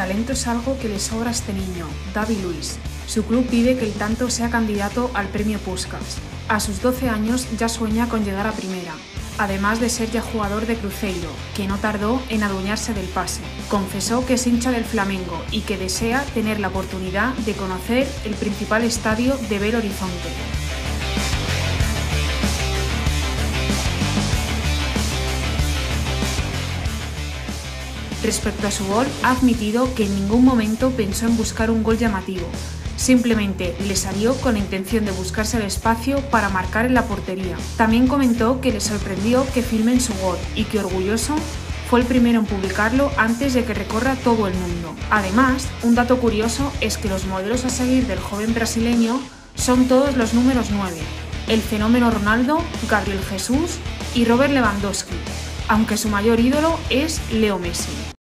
talento es algo que le sobra a este niño, David Luiz. Su club pide que el tanto sea candidato al premio Puskás. A sus 12 años ya sueña con llegar a primera, además de ser ya jugador de Cruzeiro, que no tardó en adueñarse del pase. Confesó que es hincha del Flamengo y que desea tener la oportunidad de conocer el principal estadio de Belo Horizonte. Respecto a su gol, ha admitido que en ningún momento pensó en buscar un gol llamativo. Simplemente le salió con la intención de buscarse el espacio para marcar en la portería. También comentó que le sorprendió que filmen su gol y que orgulloso fue el primero en publicarlo antes de que recorra todo el mundo. Además, un dato curioso es que los modelos a seguir del joven brasileño son todos los números 9, el fenómeno Ronaldo, Gabriel Jesús y Robert Lewandowski, aunque su mayor ídolo es Leo Messi.